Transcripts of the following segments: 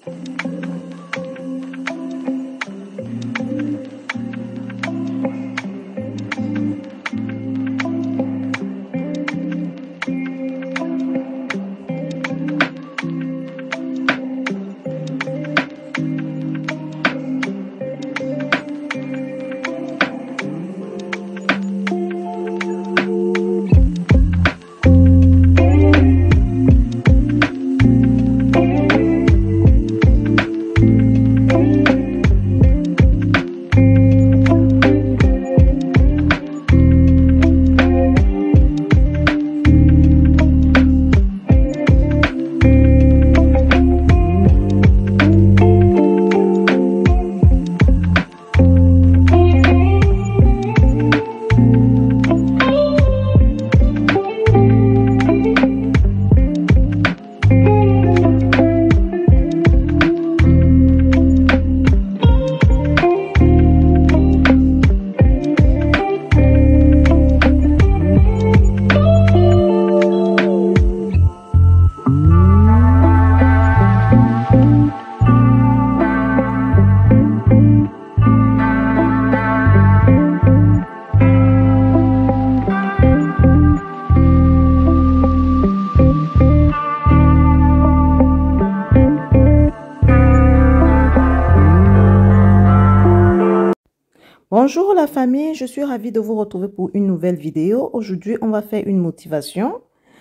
Bonjour la famille, je suis ravie de vous retrouver pour une nouvelle vidéo. Aujourd'hui, on va faire une motivation,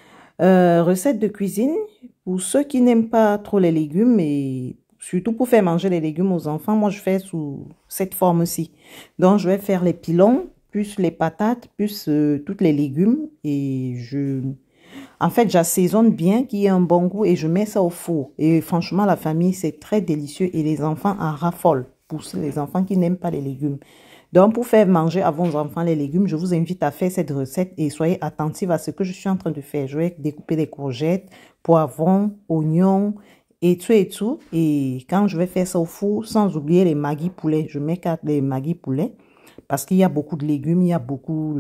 recette de cuisine pour ceux qui n'aiment pas trop les légumes et surtout pour faire manger les légumes aux enfants. Moi, je fais sous cette forme-ci. Donc, je vais faire les pilons, plus les patates, plus tous les légumes et en fait, j'assaisonne bien, qu'il y ait un bon goût et je mets ça au four. Et franchement, la famille, c'est très délicieux et les enfants en raffolent pour les enfants qui n'aiment pas les légumes. Donc, pour faire manger à vos enfants les légumes, je vous invite à faire cette recette et soyez attentifs à ce que je suis en train de faire. Je vais découper des courgettes, poivrons, oignons et tout et tout. Et quand je vais faire ça au four, sans oublier les Maggi poulet, je mets les Maggi poulet parce qu'il y a beaucoup de légumes, il y a beaucoup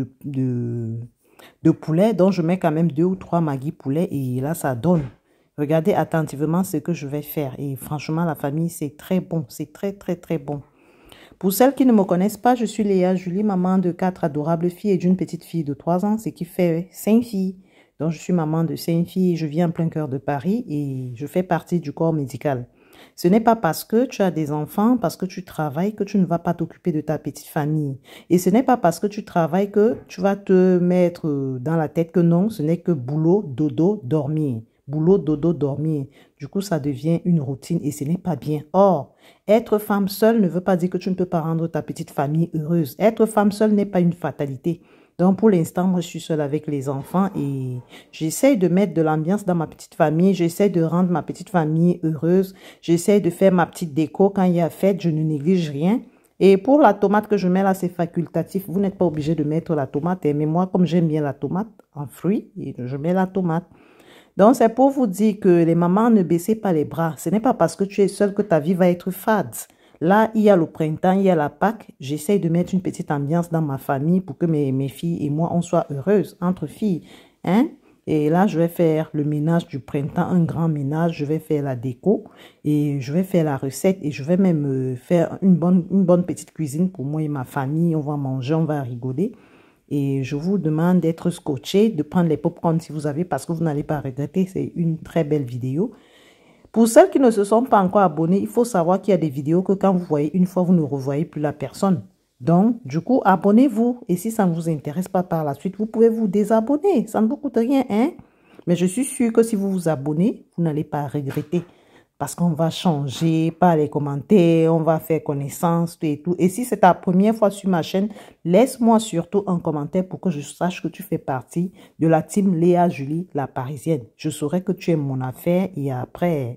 de poulet. Donc, je mets quand même 2 ou 3 Maggi poulet et là, ça donne. Regardez attentivement ce que je vais faire. Et franchement, la famille, c'est très bon. C'est très, très, très bon. Pour celles qui ne me connaissent pas, je suis Léa Julie, maman de 4 adorables filles et d'une petite fille de 3 ans, ce qui fait 5 filles. Donc, je suis maman de 5 filles, je vis en plein cœur de Paris et je fais partie du corps médical. Ce n'est pas parce que tu as des enfants, parce que tu travailles, que tu ne vas pas t'occuper de ta petite famille. Et ce n'est pas parce que tu travailles que tu vas te mettre dans la tête que non, ce n'est que boulot, dodo, dormir. Boulot, dodo, dormir. Du coup, ça devient une routine et ce n'est pas bien. Or, être femme seule ne veut pas dire que tu ne peux pas rendre ta petite famille heureuse. Être femme seule n'est pas une fatalité. Donc, pour l'instant, moi, je suis seule avec les enfants et j'essaie de mettre de l'ambiance dans ma petite famille. J'essaie de rendre ma petite famille heureuse. J'essaie de faire ma petite déco. Quand il y a fête, je ne néglige rien. Et pour la tomate que je mets là, c'est facultatif. Vous n'êtes pas obligé de mettre la tomate. Mais moi, comme j'aime bien la tomate en fruits, je mets la tomate. Donc, c'est pour vous dire que les mamans, ne baissez pas les bras. Ce n'est pas parce que tu es seule que ta vie va être fade. Là, il y a le printemps, il y a la Pâques. J'essaye de mettre une petite ambiance dans ma famille pour que mes filles et moi, on soit heureuses entre filles. Hein? Et là, je vais faire le ménage du printemps, un grand ménage. Je vais faire la déco et je vais faire la recette. Et je vais même faire une bonne petite cuisine pour moi et ma famille. On va manger, on va rigoler. Et je vous demande d'être scotché, de prendre les pop-corn si vous avez, parce que vous n'allez pas regretter. C'est une très belle vidéo. Pour celles qui ne se sont pas encore abonnées, il faut savoir qu'il y a des vidéos que quand vous voyez une fois, vous ne revoyez plus la personne. Donc, du coup, abonnez-vous. Et si ça ne vous intéresse pas par la suite, vous pouvez vous désabonner. Ça ne vous coûte rien, hein? Mais je suis sûre que si vous vous abonnez, vous n'allez pas regretter. Parce qu'on va changer par les commentaires, on va faire connaissance, tout et tout. Et si c'est ta première fois sur ma chaîne, laisse-moi surtout un commentaire pour que je sache que tu fais partie de la team Léa Julie, la Parisienne. Je saurai que tu aimes mon affaire et après,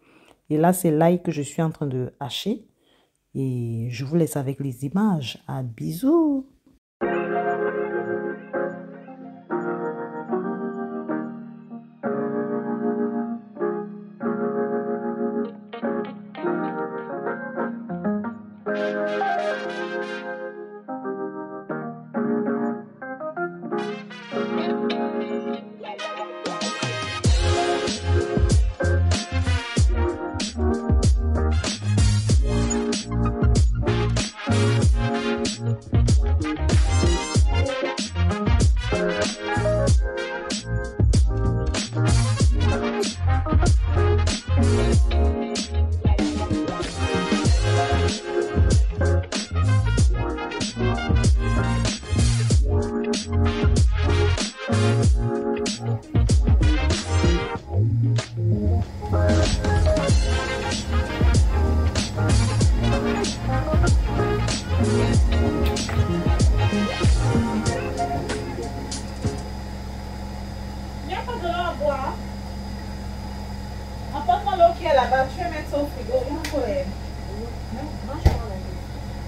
et là c'est l'ail que je suis en train de hacher. Et je vous laisse avec les images. À bisous. je vais mettre ça au frigo. Il y a un problème. Non, franchement, la vie.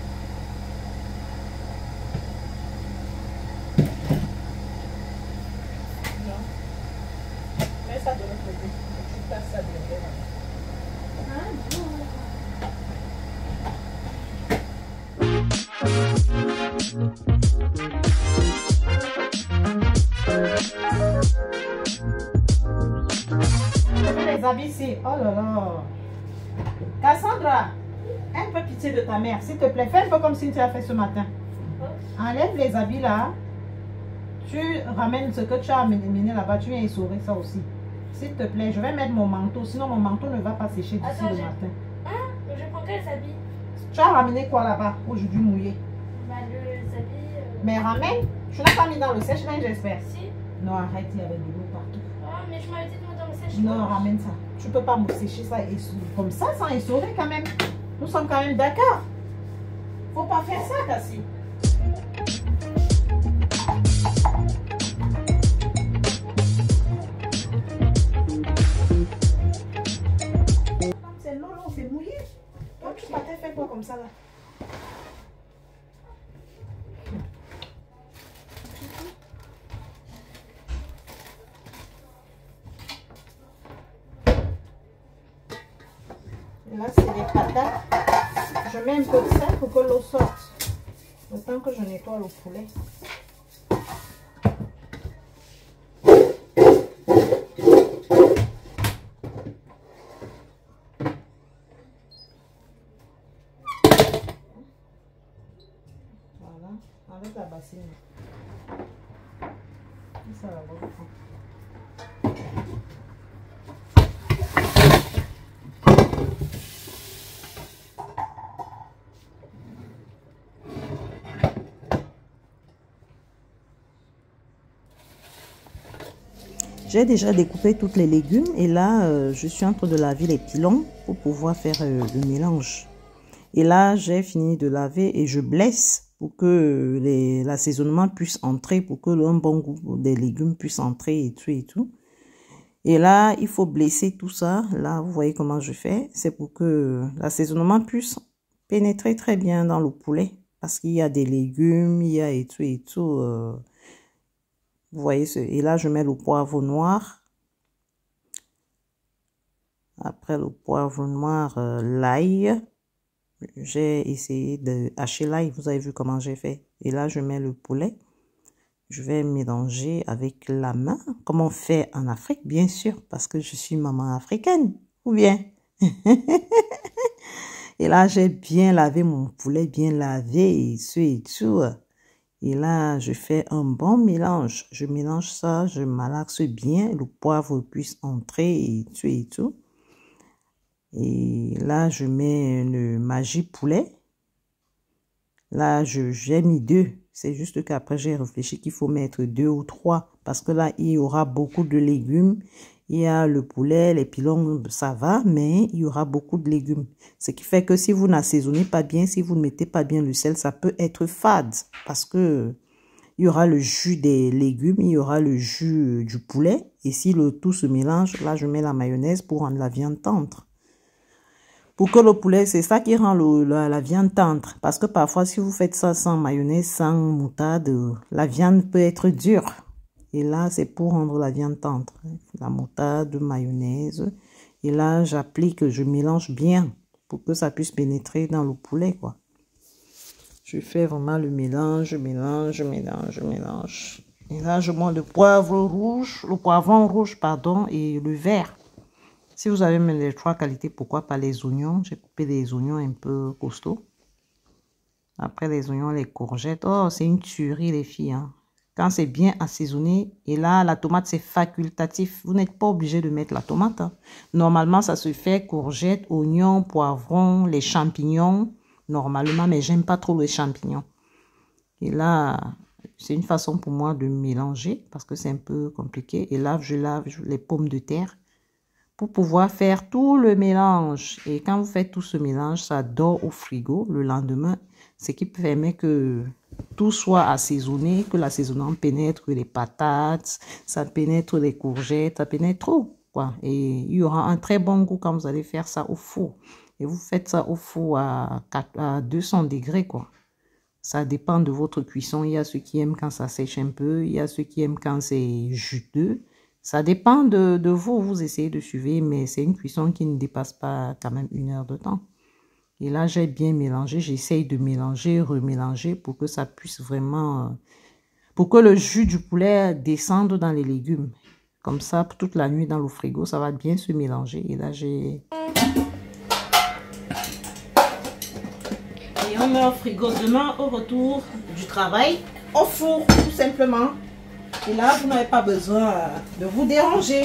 Non. Mets ça de l'autre côté. Tu passes ça derrière. Ah, bon. Les habits ici. Oh là là. Cassandra, un peu pitié de ta mère, s'il te plaît. Fais un peu comme si tu as fait ce matin. Enlève les habits là. Tu ramènes ce que tu as amené là-bas. Tu viens essorer ça aussi. S'il te plaît, je vais mettre mon manteau. Sinon, mon manteau ne va pas sécher d'ici le matin. Hein? Je prends quels habits? Tu as ramené quoi là-bas aujourd'hui mouillé? Bah, les habits. Mais ramène. Tu n'as pas mis dans le sèche-linge, j'espère. Si. Non, arrête, il y avait de l'eau partout. Ah, mais je m'avais dit de mettre dans le sèche-linge. Non, ramène ça. Tu peux pas me sécher ça comme ça sans essorer quand même. Nous sommes quand même d'accord. Faut pas faire ça, Cassie. C'est l'eau, c'est mouillé. Toi, tu partais faire quoi comme ça là? Là, c'est les patates. Je mets un peu de ça pour que l'eau sorte. Le temps que je nettoie le poulet. Voilà, avec la bassine. Ça va beaucoup. J'ai déjà découpé toutes les légumes et là, je suis en train de laver les pilons pour pouvoir faire le mélange. Et là, j'ai fini de laver et je blesse pour que l'assaisonnement puisse entrer, pour que un bon goût des légumes puisse entrer et tout et tout. Et là, il faut blesser tout ça. Là, vous voyez comment je fais. C'est pour que l'assaisonnement puisse pénétrer très bien dans le poulet. Parce qu'il y a des légumes, il y a et tout et tout. Vous voyez, et là, je mets le poivre noir. Après le poivre noir, l'ail. J'ai essayé de hacher l'ail. Vous avez vu comment j'ai fait. Et là, je mets le poulet. Je vais mélanger avec la main, comme on fait en Afrique, bien sûr, parce que je suis maman africaine. Ou bien. Et là, j'ai bien lavé mon poulet, bien lavé et tout et tout. Et là, je fais un bon mélange. Je mélange ça, je malaxe bien. Le poivre puisse entrer et tout et tout. Et là, je mets le Maggi poulet. Là, j'ai mis 2. C'est juste qu'après, j'ai réfléchi qu'il faut mettre 2 ou 3. Parce que là, il y aura beaucoup de légumes. Il y a le poulet, les pilons, ça va, mais il y aura beaucoup de légumes. Ce qui fait que si vous n'assaisonnez pas bien, si vous ne mettez pas bien le sel, ça peut être fade. Parce que il y aura le jus des légumes, il y aura le jus du poulet. Et si le tout se mélange, là, je mets la mayonnaise pour rendre la viande tendre. Pour que le poulet, c'est ça qui rend la viande tendre. Parce que parfois, si vous faites ça sans mayonnaise, sans moutarde, la viande peut être dure. Et là, c'est pour rendre la viande tendre. La moutarde, mayonnaise. Et là, j'applique, je mélange bien pour que ça puisse pénétrer dans le poulet, quoi. Je fais vraiment le mélange, mélange. Et là, je mets le poivron rouge, pardon, et le vert. Si vous avez les 3 qualités, pourquoi pas les oignons? J'ai coupé des oignons un peu costauds. Après les oignons, les courgettes. Oh, c'est une tuerie, les filles. Hein. Quand c'est bien assaisonné. Et là, la tomate, c'est facultatif. Vous n'êtes pas obligé de mettre la tomate. Hein. Normalement, ça se fait courgettes, oignons, poivrons, les champignons. Normalement, mais j'aime pas trop les champignons. Et là, c'est une façon pour moi de mélanger parce que c'est un peu compliqué. Et là, je lave les pommes de terre pour pouvoir faire tout le mélange. Et quand vous faites tout ce mélange, ça dort au frigo le lendemain, ce qui permet que tout soit assaisonné, que l'assaisonnement pénètre les patates, ça pénètre les courgettes, ça pénètre tout. quoi. Et il y aura un très bon goût quand vous allez faire ça au four. Et vous faites ça au four à 200 degrés, quoi. Ça dépend de votre cuisson. Il y a ceux qui aiment quand ça sèche un peu. Il y a ceux qui aiment quand c'est juteux. Ça dépend de vous. Vous essayez de suivre, mais c'est une cuisson qui ne dépasse pas quand même 1 heure de temps. Et là, j'ai bien mélangé. J'essaye de mélanger, remélanger pour que ça puisse vraiment... pour que le jus du poulet descende dans les légumes. Comme ça, toute la nuit dans le frigo, ça va bien se mélanger. Et là, j'ai... Et on met au frigo demain au retour du travail, au four tout simplement. Et là, vous n'avez pas besoin de vous déranger.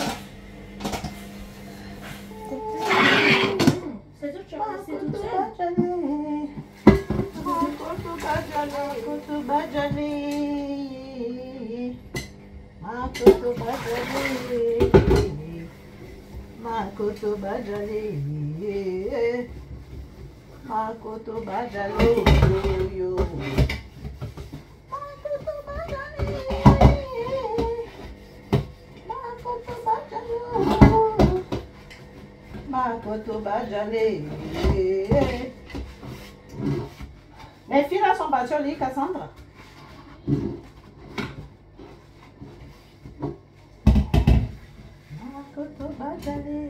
C'est tout, tu as passé toute seule. Makoto bajalo yo. Makoto bajale. Makoto bajalo. Makoto bajale. Mes filles là sont parties au lit, Cassandra. Makoto bajale.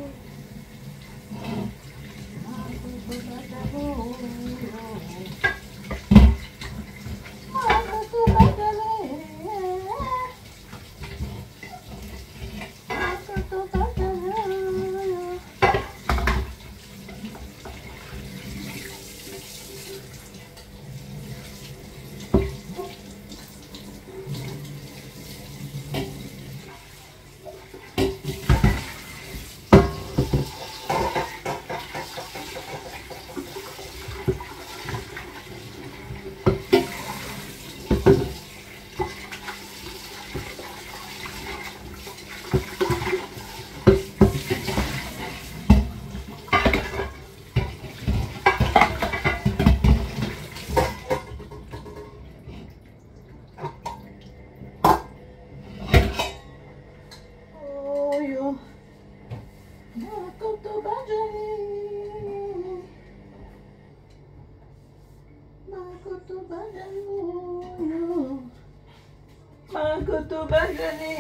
Makoto bajale.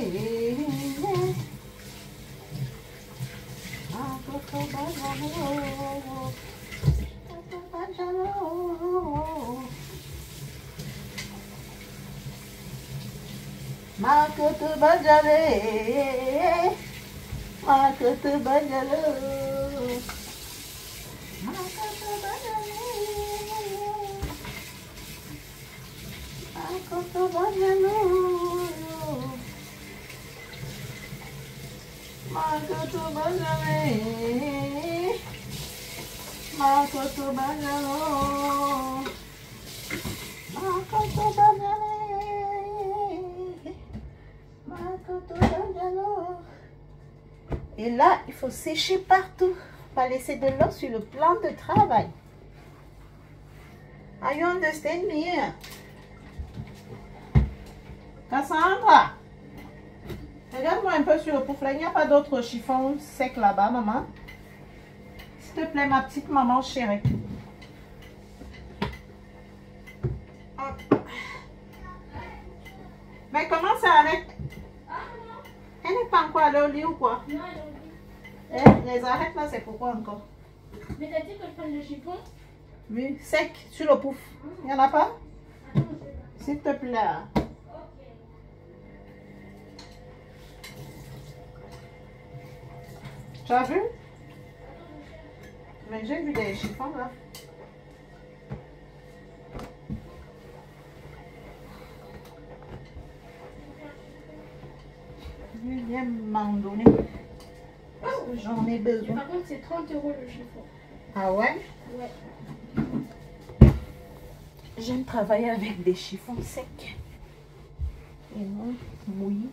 Makoto bajale. Makoto bajale. Makoto bajale. Makoto bajale. Makoto bajale. Makoto bajale. Makoto bajalo. Makoto bajale. Makoto bajalo. Et là, il faut sécher partout. Pas laisser de l'eau sur le plan de travail. Are you understand me? Cassandra, regarde-moi un peu sur le pouf là. Il n'y a pas d'autre chiffon sec là-bas, maman. S'il te plaît, ma petite maman chérie. Mais comment ça arrête? Elle n'est pas encore allée au lit ou quoi? Non, elle est au lit. Les arrêtes là, c'est pourquoi encore? Mais t'as dit que je prenne le chiffon? Oui, sec, sur le pouf. Il n'y en a pas? Attends, S'il te plaît. Tu as vu? Mais j'ai vu des chiffons là. Je vais bien m'en donner. Parce que j'en ai besoin. Par contre, c'est 30 € le chiffon. Ah ouais? Ouais. J'aime travailler avec des chiffons secs. Et non mouillés.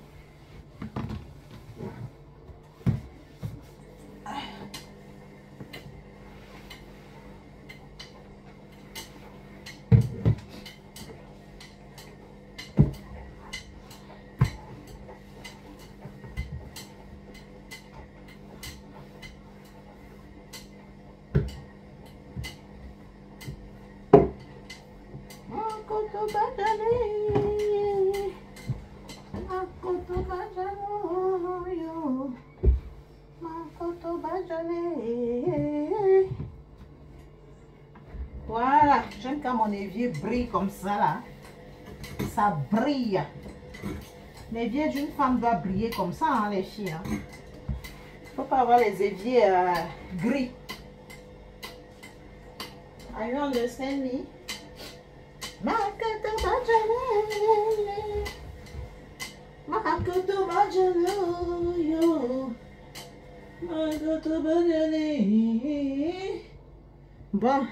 quand mon évier brille comme ça là, ça brille. L'évier d'une femme doit briller comme ça, hein, les filles. Il ne faut pas avoir les éviers gris. Are you understand me? Makoto Bajalo, yo. Makoto Bajalo. Bon.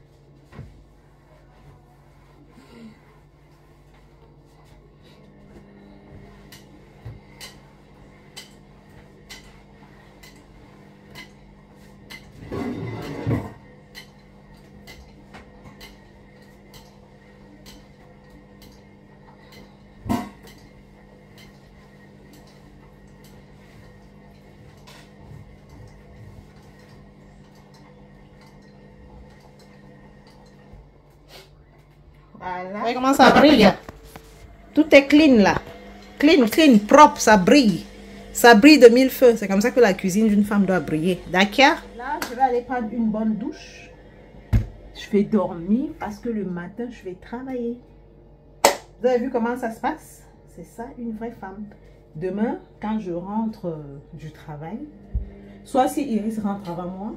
Voilà. Voyez comment ça brille. Tout est clean là. Clean, clean, propre, ça brille. Ça brille de mille feux. C'est comme ça que la cuisine d'une femme doit briller. D'accord? Là, je vais aller prendre une bonne douche. Je vais dormir parce que le matin, je vais travailler. Vous avez vu comment ça se passe? C'est ça, une vraie femme. Demain, quand je rentre du travail, soit si Iris rentre avant moi,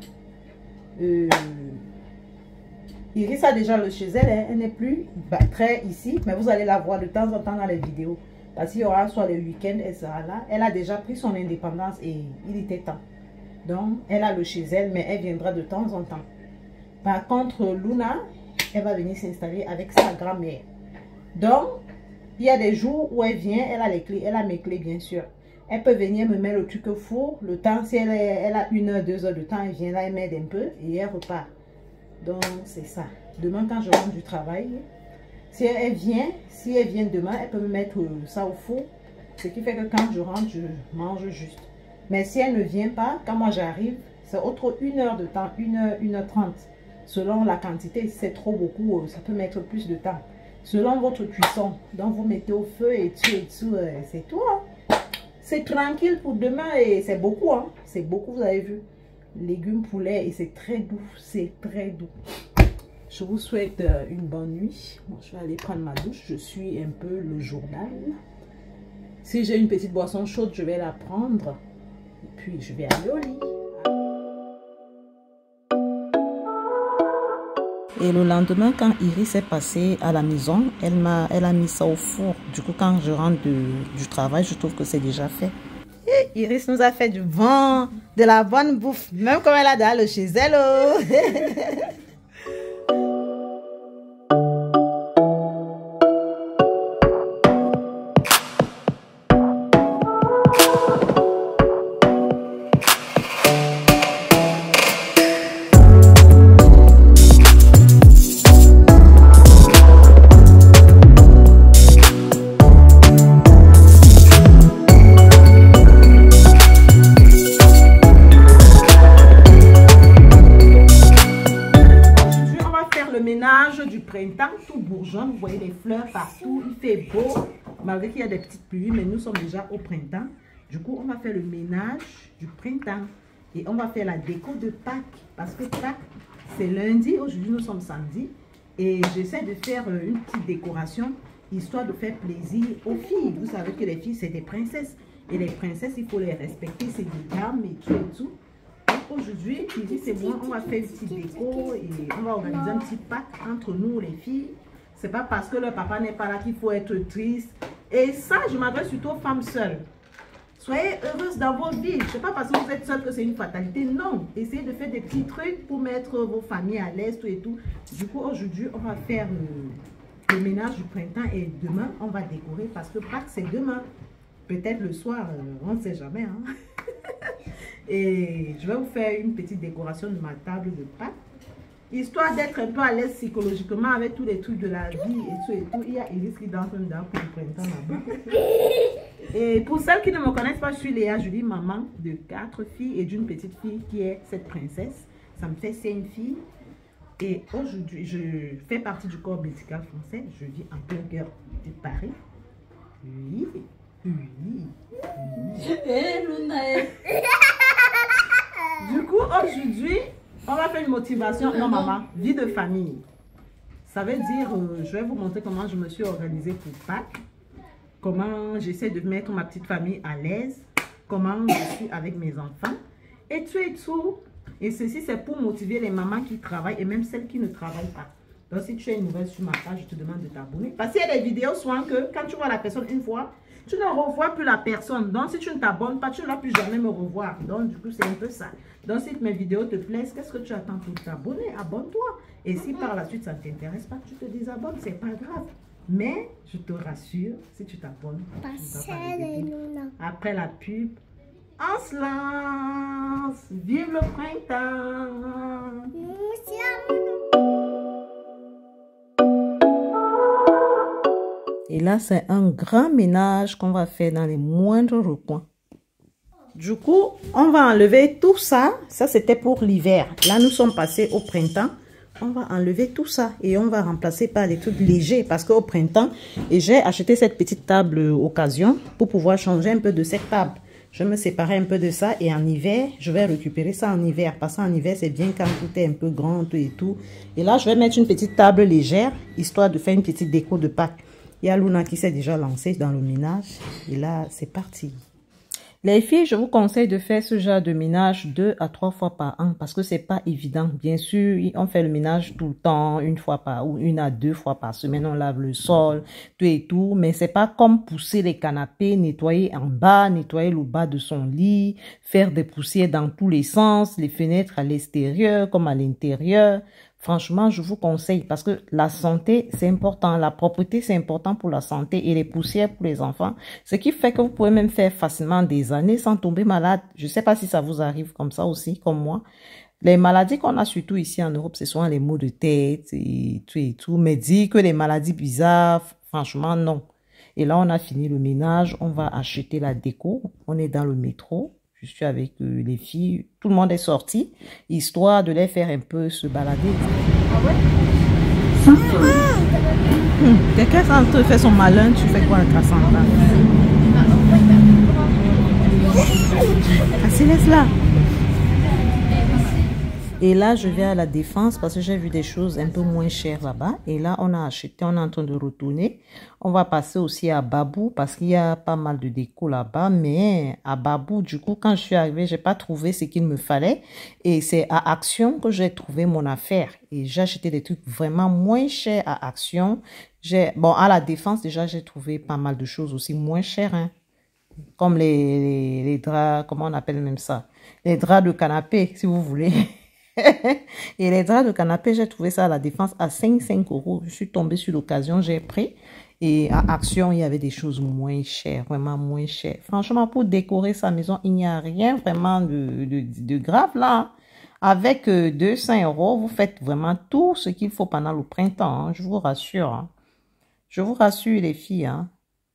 Iris a déjà le chez elle, hein, elle n'est plus très ici, mais vous allez la voir de temps en temps dans les vidéos. Parce qu'il y aura soit le week-end, elle sera là. Elle a déjà pris son indépendance et il était temps. Donc, elle a le chez elle, mais elle viendra de temps en temps. Par contre, Luna, elle va venir s'installer avec sa grand-mère. Donc, il y a des jours où elle vient, elle a les clés, elle a mes clés bien sûr. Elle peut venir me mettre le truc au four. Le temps, si elle a 1 heure, 2 heures de temps, elle vient là, elle m'aide un peu et elle repart. Donc, c'est ça. Demain, quand je rentre du travail, si elle vient demain, elle peut me mettre ça au four. Ce qui fait que quand je rentre, je mange juste. Mais si elle ne vient pas, quand moi j'arrive, c'est autre 1 heure de temps, 1 heure, 1 heure 30. Selon la quantité, si c'est trop beaucoup, ça peut mettre plus de temps. Selon votre cuisson. Donc, vous mettez au feu et tout, c'est tout. Hein. C'est tranquille pour demain et c'est beaucoup. Hein. C'est beaucoup, vous avez vu. Légumes, poulet et c'est très doux. C'est très doux. Je vous souhaite une bonne nuit. Bon, je vais aller prendre ma douche. Je suis un peu le journal. Si j'ai une petite boisson chaude, je vais la prendre. Et puis, je vais aller au lit. Et le lendemain, quand Iris est passée à la maison, elle a mis ça au four. Du coup, quand je rentre du travail, je trouve que c'est déjà fait. Et Iris nous a fait de la bonne bouffe. Même comme elle a dalle chez elle. Oh. Tout bourgeonne, vous voyez les fleurs partout, il fait beau, malgré qu'il y a des petites pluies, mais nous sommes déjà au printemps. Du coup, on va faire le ménage du printemps et on va faire la déco de Pâques, parce que Pâques, c'est lundi, aujourd'hui nous sommes samedi, et j'essaie de faire une petite décoration, histoire de faire plaisir aux filles. Vous savez que les filles, c'est des princesses, et les princesses, il faut les respecter, c'est des dames et tout et tout. Aujourd'hui, ici c'est bon, on va faire une petite déco et on va organiser un petit pack entre nous les filles. C'est pas parce que le papa n'est pas là qu'il faut être triste. Et ça, je m'adresse surtout aux femmes seules. Soyez heureuses dans vos vies. C'est pas parce que vous êtes seule que c'est une fatalité. Non, essayez de faire des petits trucs pour mettre vos familles à l'aise, tout et tout. Du coup, aujourd'hui, on va faire le ménage du printemps et demain, on va décorer parce que Pâques, c'est demain. Peut-être le soir, on ne sait jamais. Hein? Et je vais vous faire une petite décoration de ma table de Pâques. Histoire d'être un peu à l'aise psychologiquement avec tous les trucs de la vie et tout et tout. Il y a Iris qui danse même dans le printemps là-bas. Et pour celles qui ne me connaissent pas, je suis Léa Julie, maman de 4 filles et d'une petite fille qui est cette princesse. Ça me fait 5 filles. Et aujourd'hui, je fais partie du corps médical français. Je vis en plein cœur de Paris. Oui. Du coup, aujourd'hui, on va faire une motivation. Non, maman, vie de famille. Ça veut dire, je vais vous montrer comment je me suis organisée pour Pâques. Comment j'essaie de mettre ma petite famille à l'aise. Comment je suis avec mes enfants. Et tout. Et ceci, c'est pour motiver les mamans qui travaillent et même celles qui ne travaillent pas. Donc, si tu es une nouvelle sur ma page, je te demande de t'abonner. Parce qu'il y a des vidéos souvent que quand tu vois la personne une fois, tu ne revois plus la personne. Donc, si tu ne t'abonnes pas, tu ne vas plus jamais me revoir. Donc, du coup, c'est un peu ça. Donc, si mes vidéos te plaisent, qu'est-ce que tu attends pour t'abonner? Abonne-toi. Et si par la suite, ça ne t'intéresse pas, tu te désabonnes, c'est pas grave. Mais, je te rassure, si tu t'abonnes, après la pub, on se lance. Vive le printemps. Et là, c'est un grand ménage qu'on va faire dans les moindres recoins. Du coup, on va enlever tout ça. Ça, c'était pour l'hiver. Là, nous sommes passés au printemps. On va enlever tout ça et on va remplacer par des trucs légers parce qu'au printemps, j'ai acheté cette petite table occasion pour pouvoir changer un peu de cette table. Je me séparais un peu de ça et en hiver, je vais récupérer ça en hiver. Parce qu'en hiver, c'est bien quand tout est un peu grand et tout. Et là, je vais mettre une petite table légère, histoire de faire une petite déco de Pâques. Il y a Luna qui s'est déjà lancée dans le ménage. Et là, c'est parti. Les filles, je vous conseille de faire ce genre de ménage 2 à 3 fois par an parce que c'est pas évident. Bien sûr, on fait le ménage tout le temps, une fois par ou 1 à 2 fois par semaine, on lave le sol, tout et tout. Mais c'est pas comme pousser les canapés, nettoyer en bas, nettoyer le bas de son lit, faire des poussières dans tous les sens, les fenêtres à l'extérieur comme à l'intérieur. Franchement, je vous conseille parce que la santé, c'est important. La propreté, c'est important pour la santé et les poussières pour les enfants. Ce qui fait que vous pouvez même faire facilement des années sans tomber malade. Je ne sais pas si ça vous arrive comme ça aussi, comme moi. Les maladies qu'on a surtout ici en Europe, c'est souvent les maux de tête et tout. Mais dire que les maladies bizarres, franchement, non. Et là, on a fini le ménage. On va acheter la déco. On est dans le métro. Je suis avec les filles. Tout le monde est sorti, histoire de les faire un peu se balader. Ah ouais? Quelqu'un s'en fait son malin, tu fais quoi à Cassandra? Ah, c'est laisse-là. Et là, je vais à la Défense parce que j'ai vu des choses un peu moins chères là-bas. Et là, on a acheté, on est en train de retourner. On va passer aussi à Babou parce qu'il y a pas mal de déco là-bas. Mais à Babou, du coup, quand je suis arrivée, j'ai pas trouvé ce qu'il me fallait. Et c'est à Action que j'ai trouvé mon affaire. Et j'ai acheté des trucs vraiment moins chers à Action. Bon, à la Défense, déjà, j'ai trouvé pas mal de choses aussi moins chères, hein. Comme les draps, comment on appelle même ça? Les draps de canapé, si vous voulez. Et les draps de canapé, j'ai trouvé ça à la Défense à 5 €. Je suis tombée sur l'occasion, j'ai pris. Et à Action, il y avait des choses moins chères, vraiment moins chères. Franchement, pour décorer sa maison, il n'y a rien vraiment de grave là. Avec 200 €, vous faites vraiment tout ce qu'il faut pendant le printemps, hein, je vous rassure. Hein. Je vous rassure les filles. Hein.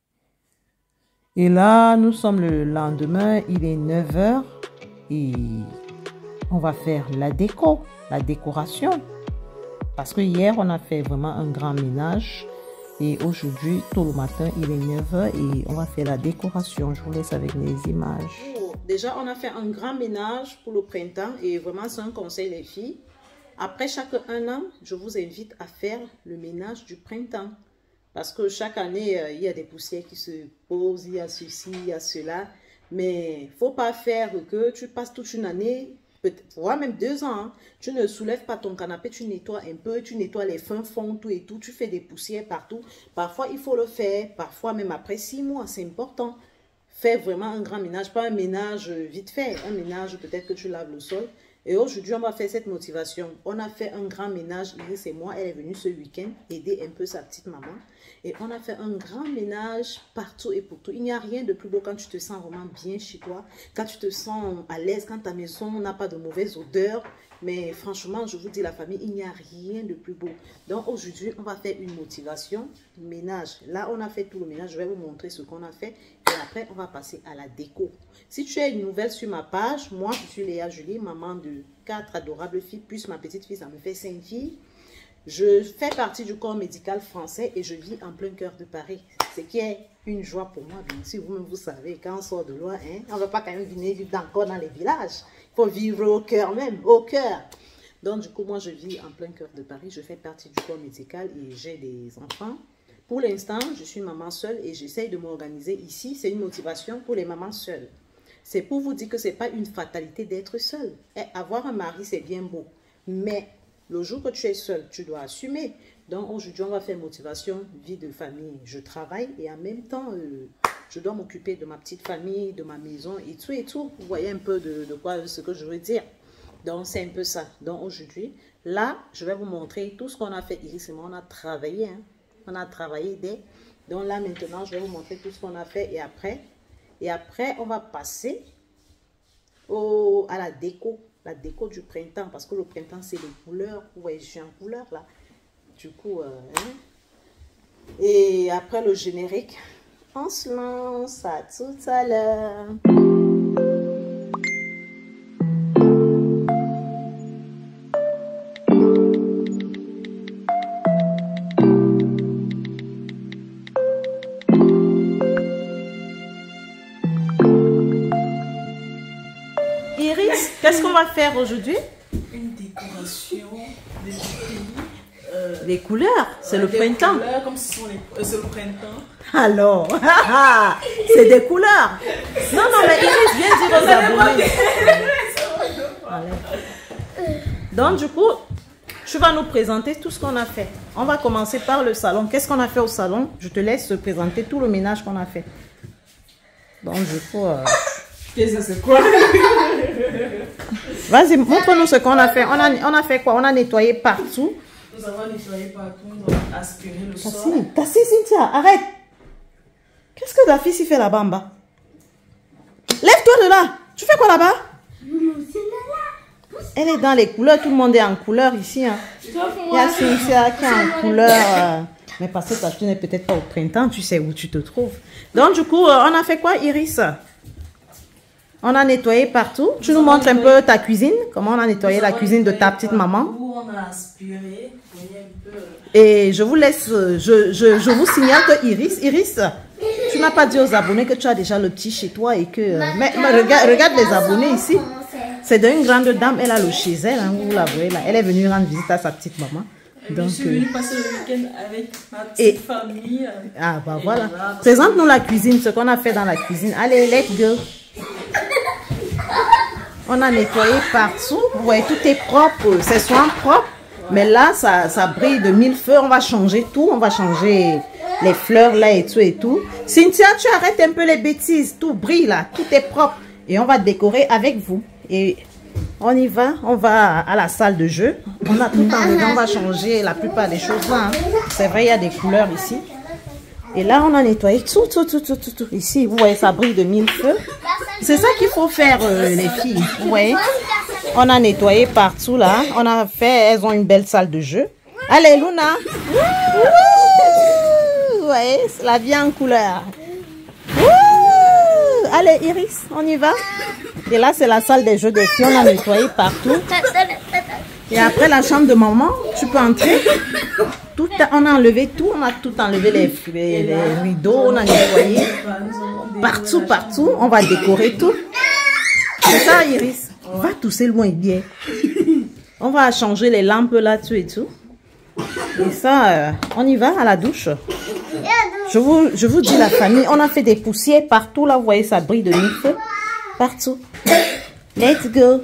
Et là, nous sommes le lendemain, il est 9 h et on va faire la déco, la décoration. Parce que hier, on a fait vraiment un grand ménage. Et aujourd'hui, tôt le matin, il est 9 h et on va faire la décoration. Je vous laisse avec les images. Déjà, on a fait un grand ménage pour le printemps. Et vraiment, c'est un conseil, les filles. Après chaque 1 an, je vous invite à faire le ménage du printemps. Parce que chaque année, il y a des poussières qui se posent, il y a ceci, il y a cela. Mais il ne faut pas faire que tu passes toute une année, voire même 2 ans, hein. Tu ne soulèves pas ton canapé, tu nettoies un peu, tu nettoies les fins fonds, tout et tout, tu fais des poussières partout. Parfois, il faut le faire, parfois même après 6 mois, c'est important. Fais vraiment un grand ménage, pas un ménage vite fait, un ménage peut-être que tu laves le sol. Et aujourd'hui, on va faire cette motivation. On a fait un grand ménage, Iris et moi, elle est venue ce week-end aider un peu sa petite maman. Et on a fait un grand ménage partout et pour tout. Il n'y a rien de plus beau quand tu te sens vraiment bien chez toi, quand tu te sens à l'aise, quand ta maison n'a pas de mauvaise odeur. Mais franchement, je vous dis la famille, il n'y a rien de plus beau. Donc aujourd'hui, on va faire une motivation ménage. Là, on a fait tout le ménage. Je vais vous montrer ce qu'on a fait. Et après, on va passer à la déco. Si tu es une nouvelle sur ma page, moi, je suis Léa Julie, maman de 4 adorables filles, plus ma petite fille, ça me fait 5 filles. Je fais partie du corps médical français et je vis en plein cœur de Paris. Ce qui est une joie pour moi, bien sûr. Vous-même, vous savez, quand on sort de loin, hein, on ne va pas quand même venir vivre encore dans les villages. Il faut vivre au cœur même, au cœur. Donc, du coup, moi, je vis en plein cœur de Paris. Je fais partie du corps médical et j'ai des enfants. Pour l'instant, je suis maman seule et j'essaye de m'organiser ici. C'est une motivation pour les mamans seules. C'est pour vous dire que ce n'est pas une fatalité d'être seule. Et avoir un mari, c'est bien beau. Mais le jour que tu es seule, tu dois assumer. Donc, aujourd'hui, on va faire motivation, vie de famille. Je travaille et en même temps, je dois m'occuper de ma petite famille, de ma maison et tout et tout. Vous voyez un peu de quoi ce que je veux dire. Donc, c'est un peu ça. Donc, aujourd'hui, là, je vais vous montrer tout ce qu'on a fait. Iris et moi, on a travaillé. Hein. On a travaillé dès. Donc, là, maintenant, je vais vous montrer tout ce qu'on a fait. Et après, on va passer à la déco. La déco du printemps. Parce que le printemps, c'est les couleurs. Vous voyez, je suis en couleur, là. Du coup, hein. Et après le générique, on se lance. À tout à l'heure. Iris, qu'est-ce qu'on va faire aujourd'hui? Une décoration des pays. Les couleurs, c'est le printemps. Couleurs, comme ce sont c'est le printemps. Alors, c'est des couleurs. Non, non, mais Iris, viens dire aux abonnés. Donc, du coup, tu vas nous présenter tout ce qu'on a fait. On va commencer par le salon. Qu'est-ce qu'on a fait au salon? Je te laisse présenter tout le ménage qu'on a fait. Donc, du coup... Qu'est-ce que c'est quoi? Vas-y, montre-nous ce qu'on a fait. On a fait quoi? On a nettoyé partout. Nous avons nettoyé partout, nous avons aspiré le sol. Tassi, Cynthia, arrête. Qu'est-ce que la fille s'y fait là-bas en bas? Lève-toi de là. Tu fais quoi là-bas? Elle est dans les couleurs. Tout le monde est en couleur ici. Hein. Il y a Cynthia qui est en couleur. Mais parce que tu n'es peut-être pas au printemps, tu sais où tu te trouves. Donc du coup, on a fait quoi, Iris? On a nettoyé partout. Tu nous montres un peu ta cuisine. Comment on a nettoyé la cuisine de ta petite maman. On a aspiré. Un peu... Et je vous laisse, je vous signale que Iris, tu n'as pas dit aux abonnés que tu as déjà le petit chez toi et que... Mais regarde les abonnés ici. C'est d'une grande dame, elle a le chez elle, hein, vous la voyez là. Elle est venue rendre visite à sa petite maman. Donc, je suis venue passer le week-end avec ma petite famille. Ah bah voilà. Présente-nous la cuisine, ce qu'on a fait dans la cuisine. Allez, let's go. On a nettoyé partout. Vous voyez, tout est propre. C'est soin propre. Mais là, ça brille de mille feux. On va changer tout. On va changer les fleurs là et tout et tout. Cynthia, tu arrêtes un peu les bêtises. Tout brille là. Tout est propre. Et on va décorer avec vous. Et on y va. On va à la salle de jeu. On a tout enlevé. On va changer la plupart des choses là. Hein. C'est vrai, il y a des couleurs ici. Et là, on a nettoyé tout. Ici, vous voyez, ça brille de mille feux. C'est ça qu'il faut faire, les filles. Vous voyez, on a nettoyé partout, là. On a fait, elles ont une belle salle de jeu. Allez, Luna. Vous voyez, la vie en couleur. Allez, Iris, on y va. Et là, c'est la salle des jeux des filles. On a nettoyé partout. Et après, la chambre de maman, tu peux entrer. On a enlevé tout, on a tout enlevé, les rideaux, on a nettoyé partout, on va décorer tout. C'est ça, Iris. Va tousser loin bien. On va changer les lampes là-dessus et tout. Et ça, on y va à la douche. Je vous dis la famille, on a fait des poussières partout là, vous voyez, ça brille de mille feux. Partout. Let's go.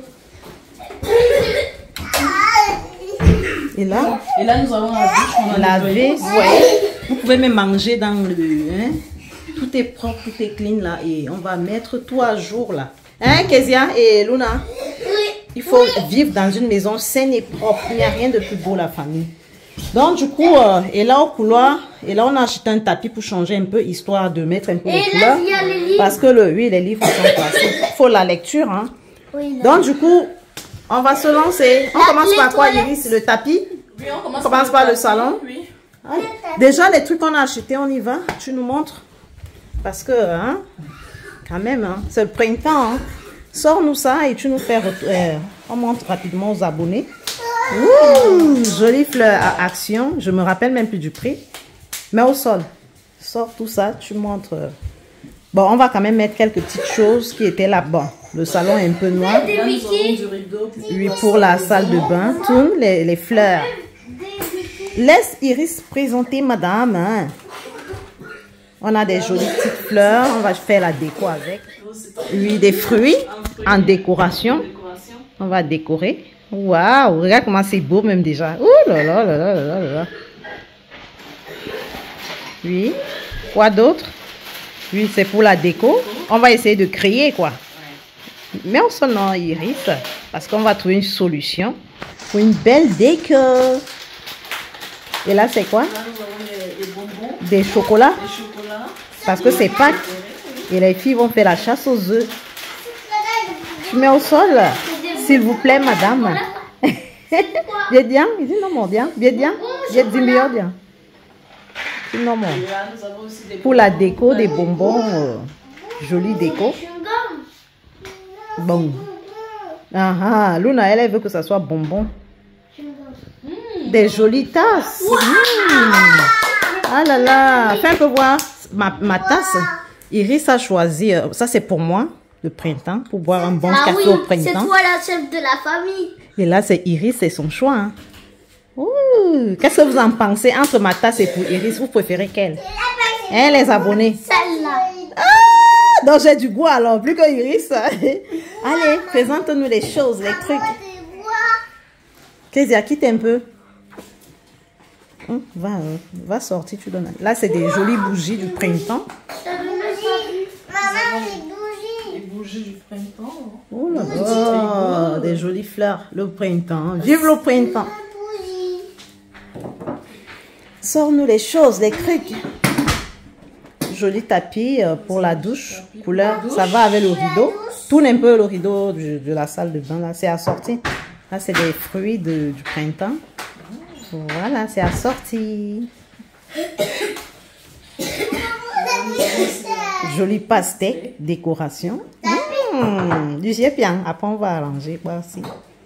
Et là, nous avons la douche. On a lavé, vous voyez. Vous pouvez même manger dans le... Hein? Tout est propre, tout est clean là. Et on va mettre tout à jour là. Hein, Kezia et Luna? Oui. Il faut vivre dans une maison saine et propre. Il n'y a rien de plus beau, la famille. Donc, du coup, et là au couloir, et là on a acheté un tapis pour changer un peu, histoire de mettre un peu les couleurs. Parce que les livres sont passés. Il faut la lecture. Hein? Oui, donc, du coup... On va se lancer. On commence par quoi, Iris? Le tapis? Oui, on commence par le salon. Oui. Déjà, les trucs qu'on a achetés, on y va. Tu nous montres. Parce que, hein, quand même, hein, c'est le printemps. Hein. Sors-nous ça et tu nous fais... on montre rapidement aux abonnés. Ouh, jolie fleur à action. Je me rappelle même plus du prix. Mais au sol. Sors tout ça, tu montres... Bon, on va quand même mettre quelques petites choses qui étaient là. Bon, Le salon est un peu noir. Là, nous avons du rideau. Oui, pour la salle de bain, tourne les fleurs. Laisse Iris présenter, madame. Hein. On a des jolies petites fleurs. On va faire la déco avec. Oui, des fruits en décoration. On va décorer. Waouh, regarde comment c'est beau même déjà. Ouh là là là là là là. Oui. Quoi d'autre? Oui, c'est pour la déco. On va essayer de créer quoi. Mais on sonne Iris parce qu'on va trouver une solution pour une belle déco. Et là, c'est quoi? Là, nous avons les bonbons. Des chocolats. Les chocolats. Parce que c'est Pâques. Et les filles vont faire la chasse aux œufs. Tu mets au sol. S'il vous plaît, madame. Bien, bien. Il dit non, mon bien. Bien, bien. Bien, bien, bien. Non, mon. Et là, nous avons aussi des Pour la déco, des bonbons. Jolie déco. Bon. Ah ah. Luna, elle veut que ça soit bonbon. Des jolies tasses. Ah là là. Fais un peu voir ma tasse. Iris a choisi. Ça, c'est pour moi. Le printemps. Pour boire un bon café au printemps. C'est toi la chef de la famille. Et là, c'est Iris. C'est son choix. Hein. Qu'est-ce que vous en pensez entre ma tasse et pour Iris? Vous préférez quelle? Hein, les abonnés? Celle-là. Ah, donc j'ai du goût alors, plus que Iris. Allez, présente-nous les choses, les trucs. Kézia, quitte un peu. Va sortir, tu donnes. Là, c'est des jolies bougies du printemps. Maman, les bougies. Les bougies du printemps. Oh là là, des jolies fleurs. Le printemps. Vive le printemps. Sors-nous les choses, les trucs. Joli tapis pour la douche. Couleur, ça va avec le rideau. Tourne un peu le rideau de la salle de bain. Là, c'est assorti. Là, c'est des fruits du printemps. Voilà, c'est assorti. Joli pastèque, décoration. Du bien. Après, on va arranger quoi aussi.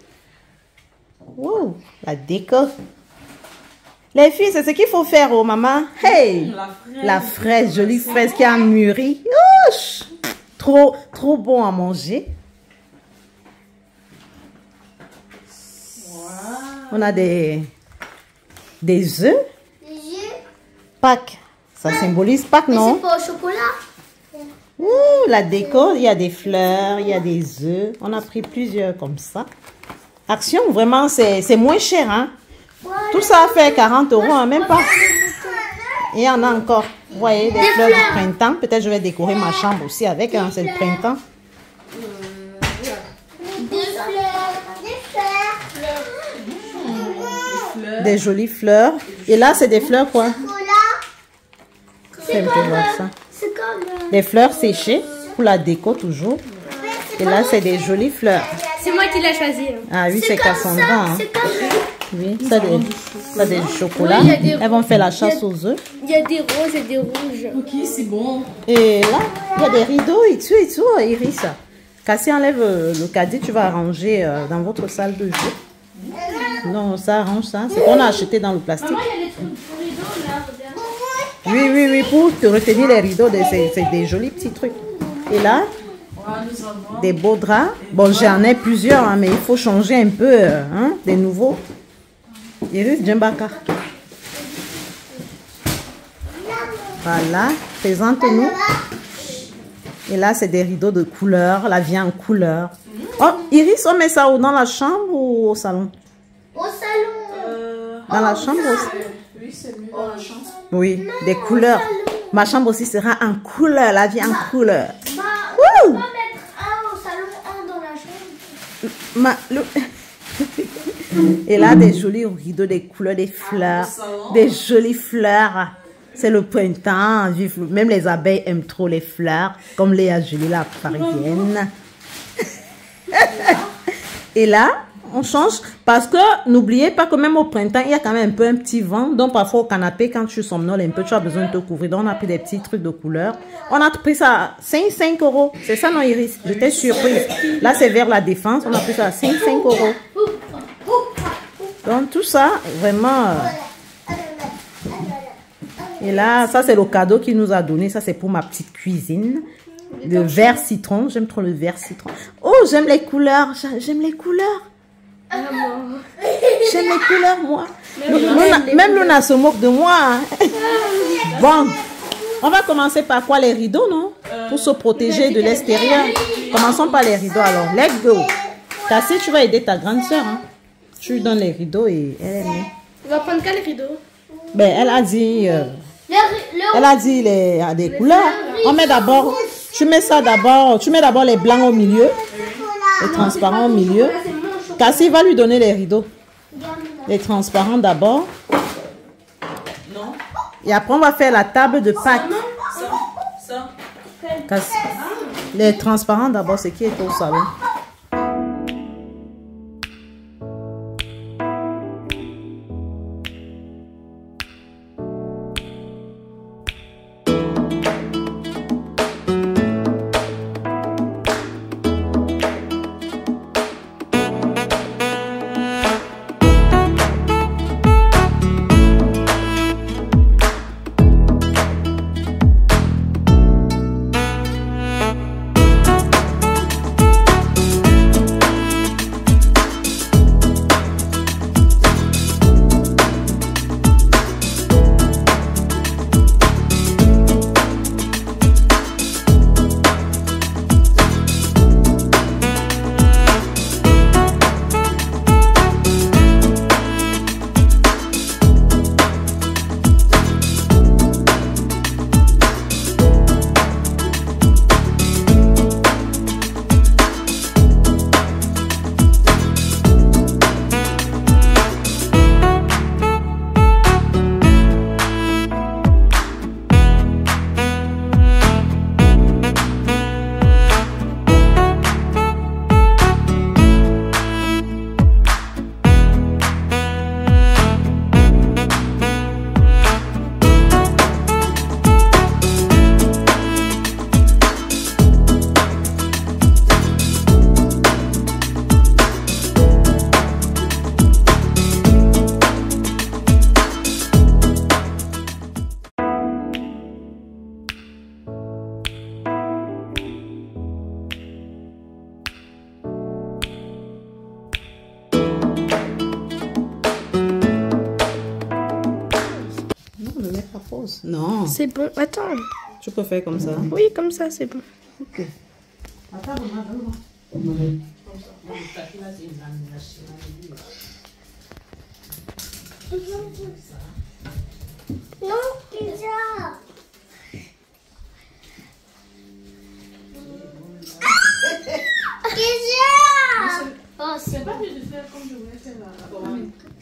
Wow, la déco. Les filles, c'est ce qu'il faut faire, oh maman. Hey, la fraise, jolie fraise qui a mûri. Ouch, trop bon à manger. Wow. On a des œufs. Pâques. Ça symbolise Pâques, non? C'est pas au chocolat. Ouh, la déco, il y a des fleurs, il y a des œufs. On a pris plusieurs comme ça. Action, vraiment, c'est moins cher, hein? Tout ça a fait 40 €, hein, même pas. Et il y en a encore. Vous voyez, des fleurs du printemps. Peut-être je vais décorer ma chambre aussi avec, hein, c'est le printemps. Des jolies fleurs. Et là, c'est des fleurs quoi? C'est voir ça. Des fleurs séchées pour la déco toujours. Et là, c'est des jolies fleurs. C'est moi qui l'ai choisi. Ah oui, c'est Cassandra. Hein. Oui, ça des chocolats. Oui, il y a des Elles vont faire la chasse aux œufs. Il y a des roses et des rouges. Ok, c'est bon. Et là, il y a des rideaux et tout, Iris. Cassie, enlève le caddie, tu vas arranger dans votre salle de jeu. Non, ça arrange ça. C'est qu'on a acheté dans le plastique. Maman, il y a des trucs pour rideaux là, regarde. Oui, pour te retenir les rideaux, c'est des jolis petits trucs. Et là, Nous avons des beaux draps. Bon, j'en ai plusieurs, hein, mais il faut changer un peu, hein, des nouveaux. Iris Djembaka. Voilà, présente-nous. Et là, c'est des rideaux de couleur, la vie en couleur. Oh, Iris, on met ça où, dans la chambre ou au salon? Au salon. Dans la chambre aussi. Oui, c'est mieux dans la chambre. Oui, des couleurs. Ma chambre aussi sera en couleur, la vie en couleur. On va mettre un au salon, un dans la chambre. Et là, des jolis rideaux, des couleurs, des fleurs, des jolies fleurs. C'est le printemps. Même les abeilles aiment trop les fleurs, comme Léa Julie, la parisienne. Et là, on change parce que n'oubliez pas que même au printemps, il y a quand même un peu un petit vent. Donc, parfois au canapé, quand tu somnoles un peu, tu as besoin de te couvrir. Donc, on a pris des petits trucs de couleur. On a pris ça à 5 €. C'est ça, non, Iris? J'étais surprise. Là, c'est vers la Défense. On a pris ça à 5 €. Donc, tout ça, vraiment... Et là, ça, c'est le cadeau qu'il nous a donné. Ça, c'est pour ma petite cuisine. Le vert citron. J'aime trop le vert citron. Oh, j'aime les couleurs. J'aime les couleurs. J'aime les couleurs, moi. Même Luna se moque de moi. Hein. Bon, on va commencer par quoi? Les rideaux, non? Pour se protéger de l'extérieur. Commençons par les rideaux alors. Let's go. Cassie, tu vas aider ta grande soeur. Hein. Tu lui donnes les rideaux et elle met. On va prendre quel rideau? Ben, elle a dit... des couleurs. On met d'abord... Tu mets ça d'abord... Tu mets d'abord les blancs au milieu. Les transparents au milieu. Cassie va lui donner les rideaux. Les transparents d'abord. Non. Et après, on va faire la table de Pâques. Ça. Les transparents d'abord, c'est qui est au salon. Non. C'est bon. Attends. Tu peux faire comme ça. Oui, comme ça, c'est bon. Ok. Attends, maman. Non, pizza. Pizza. Oh, C'est pas mieux de faire comme je voulais faire là.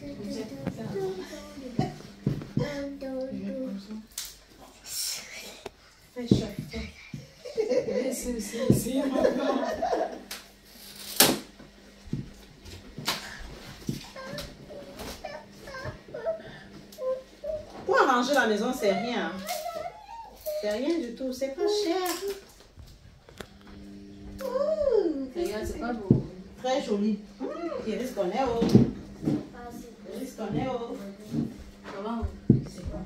Pour arranger la maison, c'est rien. C'est rien du tout. C'est pas cher. Regarde, c'est pas beau. Très joli. Iris connaît, oh. Iris connaît, oh. Comment? C'est quoi?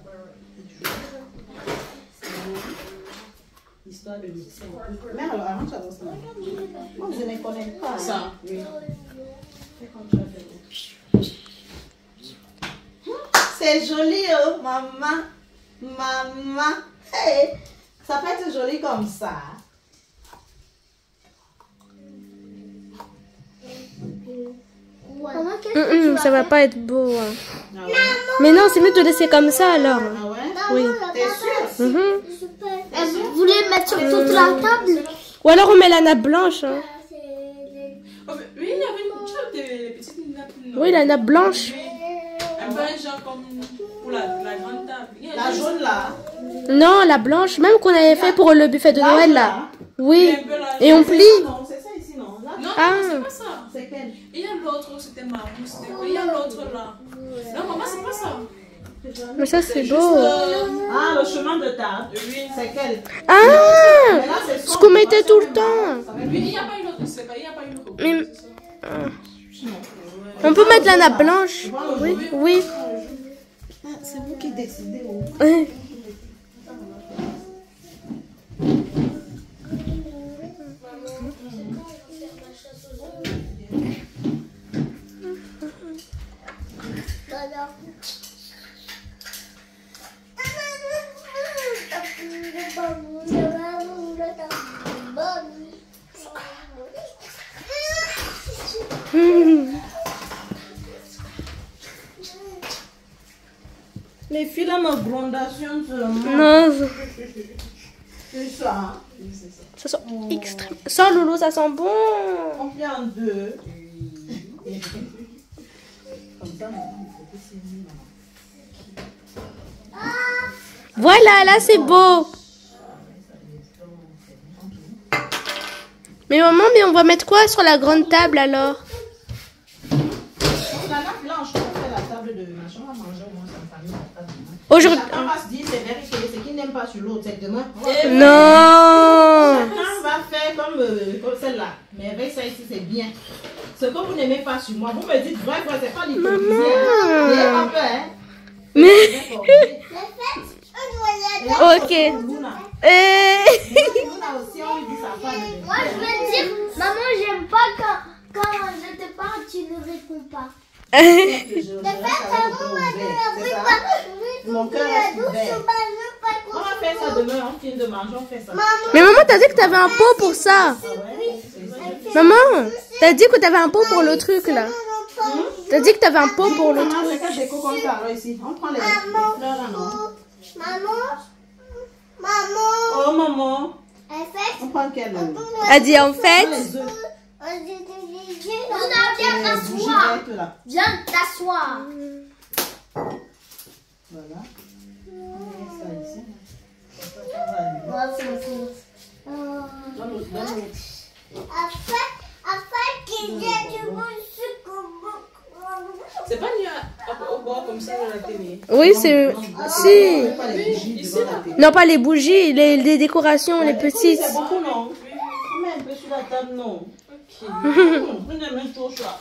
Histoire de lycée. Mais alors, arrange ça dans ça. Moi, je ne connais pas. Ça. Oui. C'est joli, oh, maman. Maman. Hey. Ça peut être joli comme ça. Maman, qu'est-ce que tu vas Ça va faire? pas être beau. Hein. Ah ouais? Mais non, c'est mieux de laisser comme ça alors. Ah ouais? Oui. T'es sûr? Vous voulez mettre sur toute la table? Ou alors on met la nappe blanche. Hein. Oh, mais oui, il y avait une chose des petites nappes. Oui, la nappe blanche. Un peu genre comme pour la grande table. La jaune là. Non, la blanche, même qu'on avait fait pour le buffet de Noël là. Oui. Et on plie. Non, c'est ça ici, non? Là, Non, Ah. c'est pas ça. c'est quel? Il y a l'autre, c'était marron. Il y a l'autre là. Non, maman, c'est pas ça. Mais ça c'est beau. Ah, le chemin de table. Oui. C'est quel? Ah, Mais là, c'est ce sombre, qu'on moi, mettait c'est tout le marron. temps. Ça va être Oui, il n'y a pas une autre. C'est pas, il n'y a pas une autre. Mais- C'est ça. On peut mettre la nappe blanche. Oui, oui. Ah, c'est vous qui décidez. Oh. Oui. Les filles là, ma grondation seulement. Non, C'est ça. ça sent extrême. Sans Loulou, ça sent bon. On fait en deux. Voilà, là c'est beau. Mais maman, mais on va mettre quoi sur la grande table alors? La nappe blanche, on fait la table de machin, on va manger au moins en famille. Aujourd'hui. Chacun va se dire, c'est vérifié, ce qu'il n'aime pas sur l'autre, c'est demain. Non. Chacun va faire comme celle-là. Mais avec ça ici, c'est bien. Ce que vous n'aimez pas sur moi, vous me dites, vrai, c'est pas l'hypocrisie. N'ayez pas peur, hein. Mais. Ok. Luna aussi, on lui dit sa femme. Moi, je veux dire, maman, j'aime pas quand je te parle, tu ne réponds pas. Mon cœur est ouvert. On va faire ça demain, on finit de manger, on fait ça. Mais maman, t'as dit que t'avais un pot pour ça. Maman, t'as dit que t'avais un pot pour le truc là. T'as dit que t'avais un pot pour le Maman, truc. c'est quel déco comme ça alors ici? On prend les fleurs là, non? Maman, Oh maman, en fait, on prend quelle? Elle dit en fait. Les œufs. Luna, viens Les bougies t'asseoir. vertes là. Viens t'asseoir. Voilà. On met ça ici. Donne-le. C'est pas mis au bord comme ça dans la télé. Oui, c'est. Si. Pas les bougies devant la télé. Non, pas les bougies, les décorations, les petites. C'est beaucoup, non? On met un peu sur la table, non? Ok. Vous n'aimez trop ça.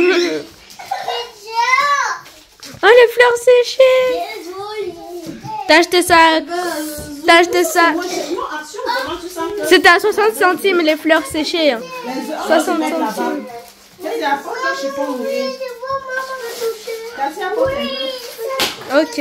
Oh, les fleurs séchées. T'as acheté ça. T'as acheté ça. Moi, non, action, comment tu sens que... C'était à 60 centimes les fleurs séchées. Hein. Les œufs, 60 on va se mettre là-bas. centimes. C'est la porte, je sais pas où il est. Cassez la porte un peu. Ok.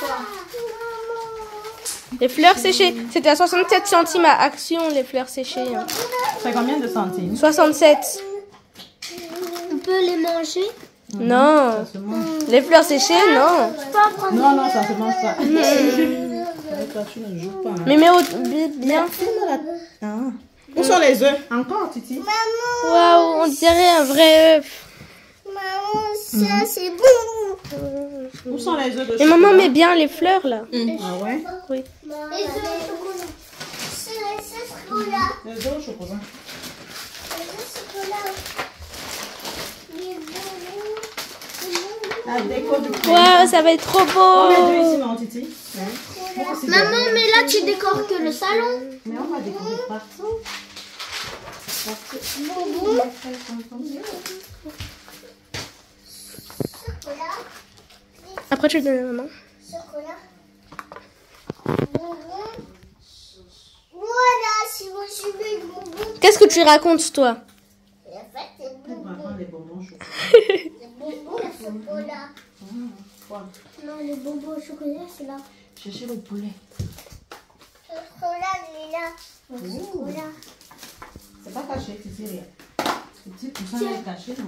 Les fleurs séchées. C'était à 67 centimes à Action, les fleurs séchées. Hein. C'est combien de centimes? 67. On peut les manger? Non. Ça se mange. Les fleurs séchées, non. Je peux en prendre Non, non, ça se mange pas. Avec toi, tu ne joues pas. Hein. Mais bien. Ah. Où sont les œufs? Encore, Titi? Waouh, on dirait un vrai œuf. Maman, ça c'est bon. Où sont les œufs de Et chocolat? maman met bien les fleurs là. Ah ouais? Oui. Les œufs au chocolat. C'est les œufs au chocolat. Les œufs au chocolat. Les œufs au chocolat. Les œufs. La déco du poulet. Waouh, ça va être trop On met deux ici, beau. non, Titi? Hein? Moi aussi, Maman, mais là tu décores que le salon. Mais on va décorer partout. Chocolat. Après, tu le donnes à maman. Chocolat. Voilà, si vous suivez le bonbon. Qu'est-ce que tu racontes, toi? Et en fait, c'est On va prendre les bonbons au chocolat. les bonbons au chocolat. Quoi? Non, les bonbons au chocolat, c'est là. Cherchez le poulet. Le chocolat, il est là. Le chocolat. C'est pas caché, Titi, rien. Le petit poussin est caché, non?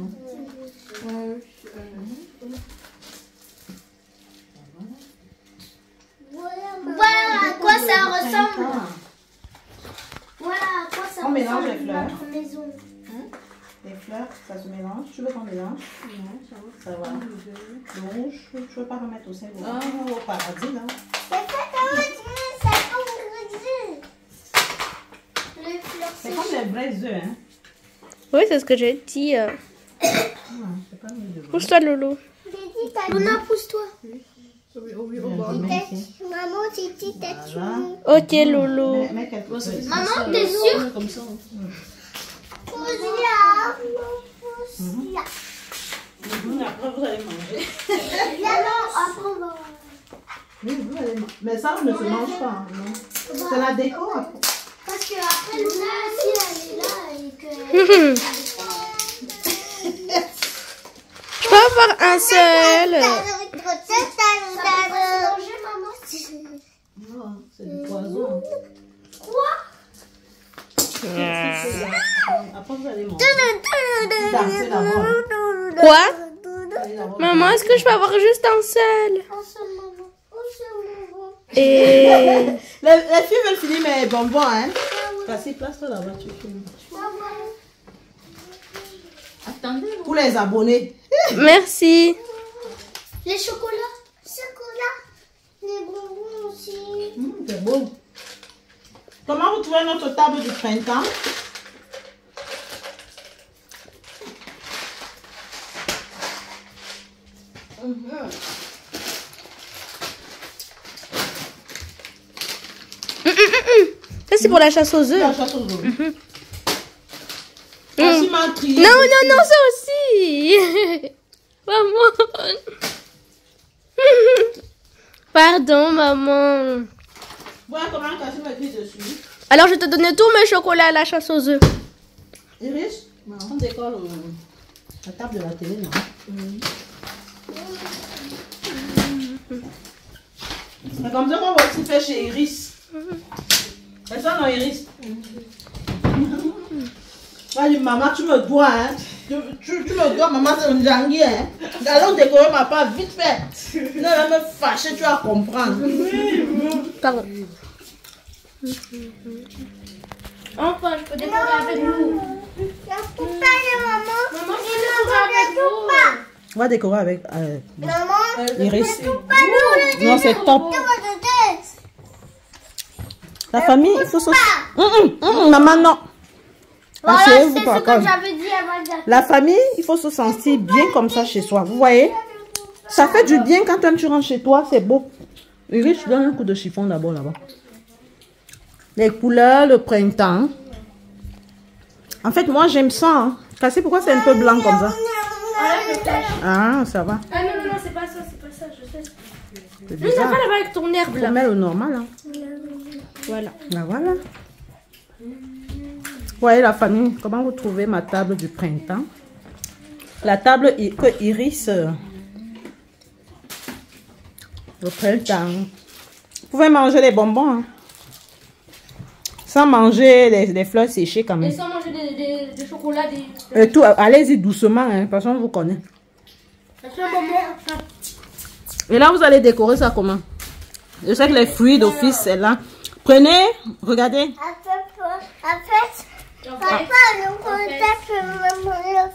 Voilà à quoi ça ressemble. Ah. Voilà à quoi ça On mélange ressemble les fleurs. notre maison. Les fleurs, ça se mélange. Tu veux qu'on mélange? Non, ça va. Le rouge, tu veux pas remettre au sel? Ah, au paradis, là. C'est pas comme ça, c'est comme les fleurs C'est comme les vrais œufs, hein? Oui, c'est ce que j'ai dit. Non, c'est pas mieux de vrai. Pousse-toi, Lolo. Luna, pousse-toi. Maman, Titi, Ok, Lolo. mets quelque chose. Maman, t'es sûre? Comme ça. Après, vous allez manger. Après, on va. Oui, vous allez manger. Mais ça ne se mange pas, hein, non? C'est la déco, après. Parce que après, Luna, si elle est là et que. Je peux avoir un seul. Non, c'est du poison. Quoi? Après, vous allez manger. Danser d'abord. Quoi? Maman, est-ce que je peux avoir juste un seul? Et... Les filles veulent finir mes bonbons, hein? Cassie, place-toi là-bas, tu finis. Attendez. Pour les abonnés. Merci. Les chocolats. Les bonbons aussi. C'est beau. Comment vous trouvez notre table du printemps? Ça, c'est pour la chasse aux œufs. La chasse aux œufs. Cassie m'a crié. Non, non, non, ça aussi. Maman. Pardon, maman. Voilà comment Cassie m'a crie dessus. Alors, je te donne tous mes chocolats à la chasse aux œufs. Iris, on décolle la table de la télé, non? C'est comme ça qu'on va aussi faire chez Iris. C'est ça, non, Iris? Allez, maman, tu me dois, hein? Tu me dois, maman, c'est un jangui, hein? Allons décorer ma part vite fait. Non, elle va me fâcher, tu vas comprendre. Pardon. Enfin, je peux décorer avec vous. La poupée de maman. Maman, je peux décorer avec vous. On va décorer avec Maman. Iris. Pas Non, c'est top. La famille, il faut se... maman, non. Voilà, Asseyez-vous, c'est ce par que contre. j'avais dit avant de... La famille, il faut se sentir bien comme ça chez soi. Vous voyez? Ça fait du bien quand tu rentres chez toi, c'est beau. Iris, je donne un coup de chiffon d'abord là-bas. Les couleurs, le printemps. En fait, moi, j'aime ça. Hein. Cassie, pourquoi c'est un peu blanc comme ça? Ah, ça va. Ah non, non, non, c'est pas ça, je sais. C'est Je ne bizarre. pas là-bas avec ton herbe Faut là. mettre le normal. Hein. Voilà. Ah, voilà. Vous voyez la famille, comment vous trouvez ma table du printemps? La table que Iris le printemps. Vous pouvez manger les bonbons. Hein. Sans manger les fleurs séchées quand Et même. sans manger des chocolats, Et tout, allez-y doucement, hein, personne ne vous connaît. Et là, vous allez décorer ça comment? Je sais que les fruits d'office, c'est là. Prenez, regardez. Papa, le contact, maman, le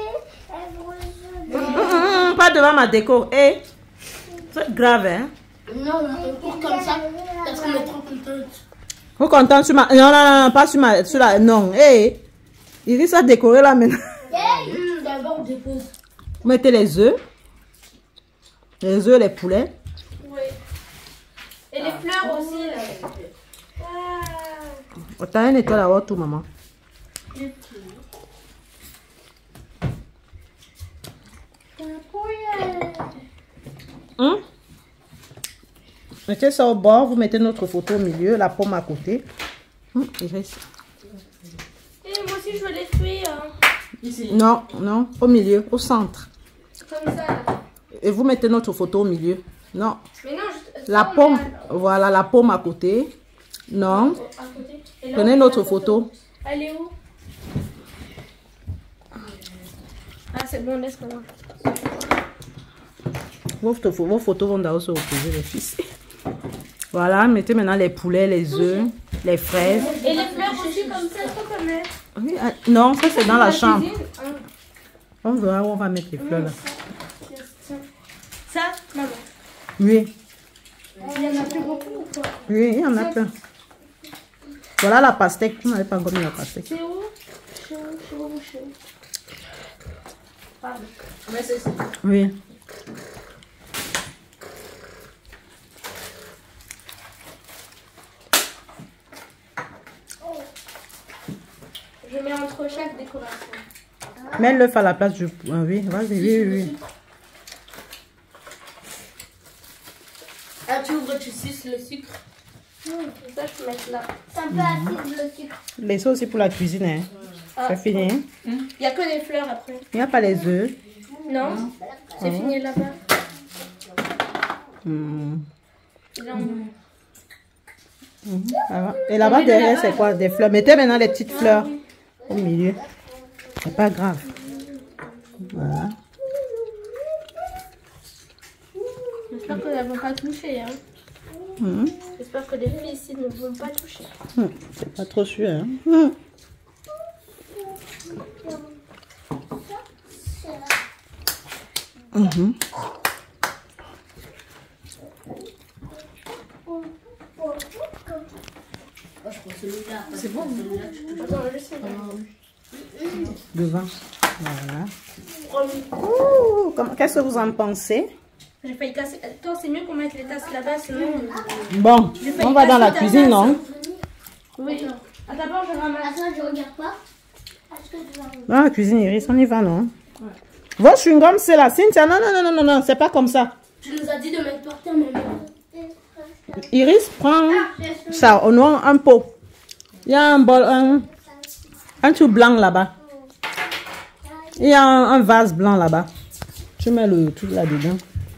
fait Pas devant ma déco. Eh, c'est grave, hein? Non, on court comme ça, parce qu'on est trop contente. Vous contente sur ma... Non, non, non, pas sur ma... Sur la... Non, eh. Iris a décoré là maintenant. D'abord, on dépose. Vous mettez les œufs. Les œufs, les poulets. Oui. Et les fleurs aussi, là. T'as un étoile là-haut, tout, maman. Mettez ça au bord, vous mettez notre photo au milieu, la pomme à côté. Iris. Et moi aussi, je veux les fruits. Hein. Ici. Non, non, au milieu, au centre. Comme ça, là. Et vous mettez notre photo au milieu. Non. Mais non, La pomme, voilà, la pomme à côté. Non. À côté. Et là, Prenez on met notre la photo. Elle est où? Ah, c'est bon, laisse-moi. Vos photos vont d'abord se reposer, les fils. Voilà, mettez maintenant les poulets, les œufs, les fraises. Et les fleurs aussi, comme ça, faut qu'on met. Oui, non, ça c'est dans la chambre. cuisine. On verra où on va mettre les fleurs là. Ça, maman. Oui, Il y en a plus beaucoup ou quoi? oui, il y en a plein. Voilà la pastèque. On n'avait pas encore mis la pastèque. C'est où? C'est où? Pardon. Mais c'est ça. Oui. Je mets entre chaque décoration. Mets l'œuf à la place du... oui, vas-y, oui, oui. Ah, tu ouvres, tu suces le sucre. Ça, je peux mettre là. Ça peut attirer le sucre. Les œufs aussi pour la cuisine. Hein. C'est fini. Hein. Il n'y a que des fleurs après. Il n'y a pas les œufs. Non, c'est fini là-bas. Et là-bas derrière, c'est quoi? Des fleurs. Mettez maintenant les petites fleurs au milieu. C'est pas grave. Voilà. J'espère qu'elles ne vont pas toucher. Hein. J'espère que les filles ici ne vont pas toucher. C'est pas trop sûr. Hein. C'est bon. Attends, je sais. Devant. Voilà. Qu'est-ce que vous en pensez? J'ai failli casser. Attends, c'est mieux qu'on mette les tasses là-bas, sinon. Bon, on va dans la cuisine, non? Oui. D'abord, je ramasse. Attends, je regarde pas. Dans la cuisine, Iris, on y va, non? Ouais. Vos chewing-gums, c'est là. Cynthia, non, c'est pas comme ça. Tu nous as dit de mettre par terre, maman. Iris, prends ça, au noir, un pot. Il y a un bol, un tout blanc là-bas. Il y a un vase blanc là-bas. Tu mets le truc là-dedans.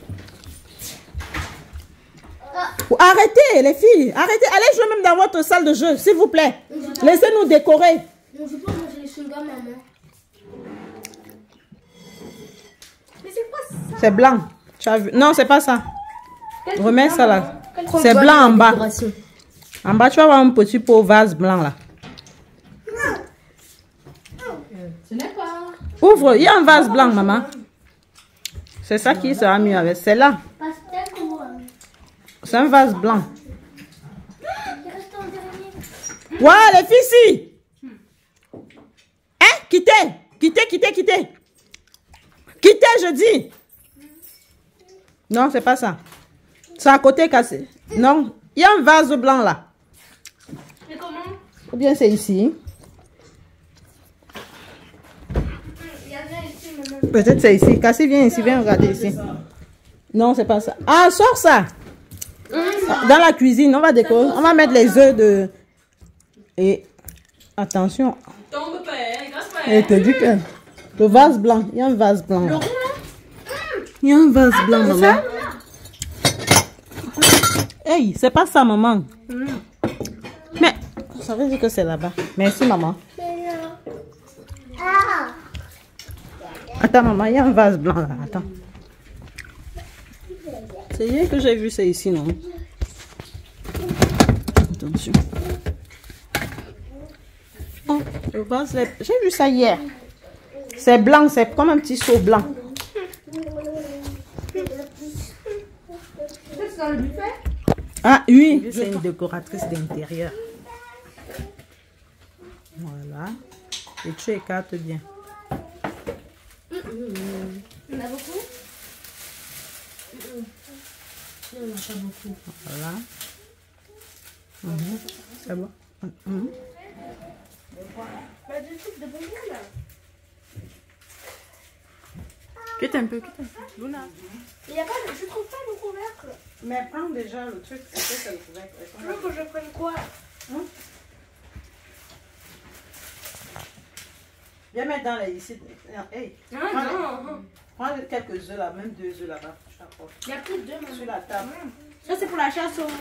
Arrêtez, les filles. Arrêtez. Allez jouer même dans votre salle de jeu, s'il vous plaît. Laissez-nous décorer. Non, je peux manger les chewing-gums, maman. Mais c'est quoi ça? C'est blanc. Tu as vu? Non, c'est pas ça. Remets ça là. C'est blanc en bas. En bas, tu vas avoir un petit pot vase blanc là. Ce n'est pas. Ouvre, il y a un vase blanc, maman. C'est ça qui sera mieux avec. C'est là. C'est un vase blanc. Ouais, les filles, si. Hein? Quittez. Quittez, je dis. Non, c'est pas ça. C'est à côté cassé. Non, il y a un vase blanc là. Mais comment? Ou bien c'est ici. Peut-être c'est ici. Cassie, viens ici, viens regarder ici. Non, c'est pas ça. Ah, sors ça. Dans la cuisine, on va décorer. On va mettre les œufs de... Et attention. Tombe pas, Et te dis que le vase blanc, il y a un vase blanc. Là. Il y a un vase blanc, maman. Hey, c'est pas ça, maman. Mais ça veut dire que c'est là-bas. Merci, maman. Attends, maman, il y a un vase blanc là. Attends. C'est hier que j'ai vu ça ici, non? Attention. Oh, le vase, j'ai vu ça hier. C'est blanc, c'est comme un petit seau blanc. C'est dans le buffet? Ah oui, c'est une décoratrice d'intérieur. Voilà. Et tu écartes bien. On a beaucoup? On n'a pas beaucoup. Voilà. C'est bon. Bah, du truc de bonbons là. Quitte un peu, Luna. Il y a pas, je trouve pas le couvercle. Mais prends déjà le truc, c'est le couvercle. Je veux que je prenne quoi? Viens mettre dans les ici. Hey, prends quelques œufs là, même 2 œufs là-bas. Il y a plus de 2 sur la table. Ça c'est pour la chasse au...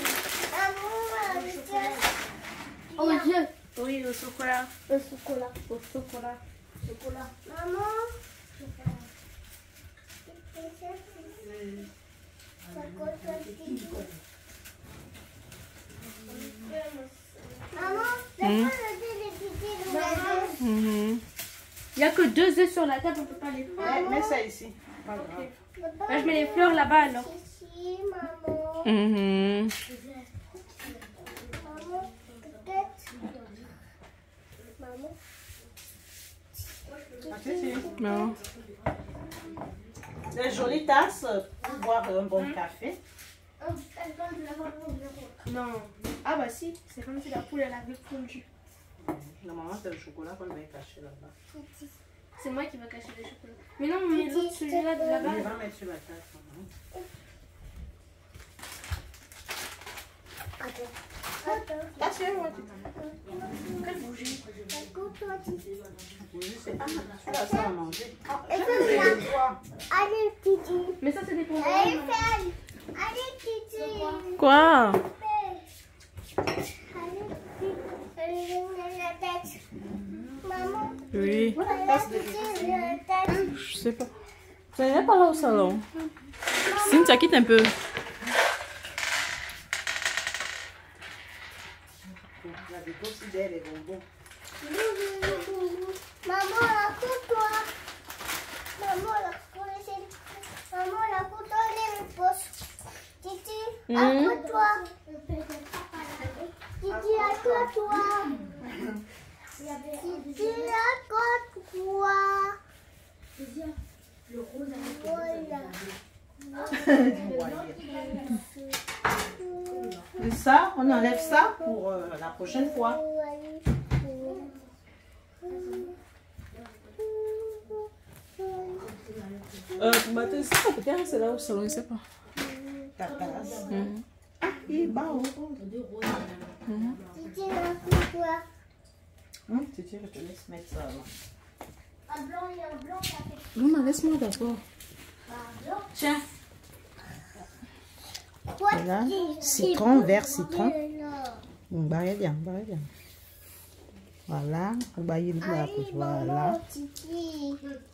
Oh Dieu. Oui, au chocolat. Au chocolat. Au chocolat. Chocolat. Maman. Il n'y a que 2 œufs sur la table, on peut pas les faire. Mets ça ici. Okay. Là, je mets les fleurs là-bas alors. Ici, maman. Mhm. Maman, peut-être. Maman. Non. Des jolies tasses pour boire un bon café. Non. Ah bah si, c'est comme si la poule elle avait fondu. Normalement, c'est le chocolat qu'on va cacher là-bas. C'est moi qui va cacher le chocolat. Mais non, mais l'autre, celui-là de là-bas. Il va mettre sur la tasse. Attends. Attention, Quelle bougie? Celui-là, ça va manger. Allez, Titi. Mais ça, c'est des bonbons. Allez, Fred. Allez, Titi. Quoi? Allez, la tête. Maman, Oui. la tête. Je sais pas. Ça n'est pas là au salon. Cynthia, quitte un peu. J'avais considéré les bonbons. Maman, la couteau. Maman, la couteau. Maman, la couteau, les poches. Titi, accroche-toi. Titi, accroche-toi. Titi, accroche-toi. Et ça, on enlève ça pour la prochaine fois. Matin, ça peut-être c'est là au salon, je sais pas. Ta tasse. Ah, il est bas. Titi, accroche-toi. Tu tires, je te laisse mettre ça là. Un blanc et un blanc, ça fait Luna, laisse-moi d'abord. un blanc. Tiens. Voilà. Citron, vert citron. Barré bien, barré bien. Voilà. Voilà. Titi.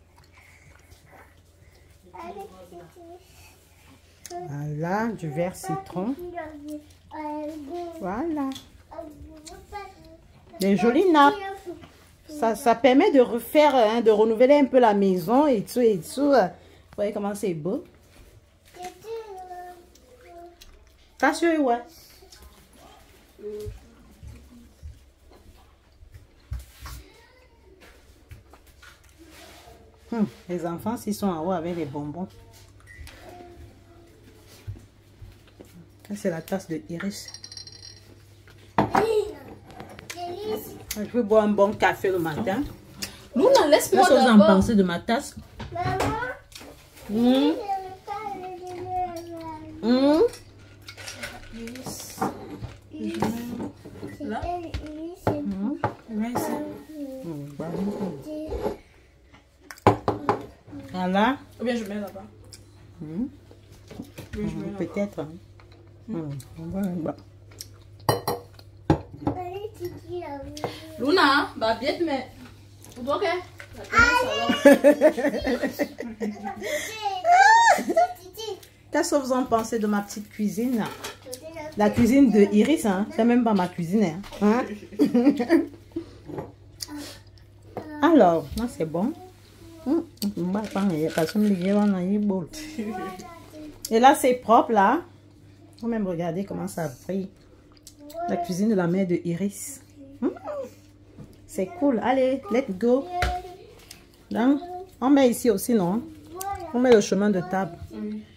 Allez, Titi. Voilà, du vert citron. Voilà. Des jolies nappes. Ça permet de refaire, hein, de renouveler un peu la maison et tout et tout. Vous voyez comment c'est beau. T'as sûr, ouais. Les enfants, s'ils sont en haut avec les bonbons. C'est la tasse de Iris. Je veux boire un bon café le matin. Luna, laisse-moi Qu'est-ce que vous en d'abord. pensez de ma tasse? Là. Voilà. Ou bien je mets là-bas. Peut-être. Luna, bah bien, mais. Ok. Qu'est-ce que vous en pensez de ma petite cuisine? La cuisine de Iris, hein? C'est même pas ma cuisine. Hein? Alors, là c'est bon. Et là c'est propre là. Faut même regarder comment ça brille. La cuisine de la mère de Iris. C'est cool. Allez, let's go. Donc, on met ici aussi, non? On met le chemin de table. Oui.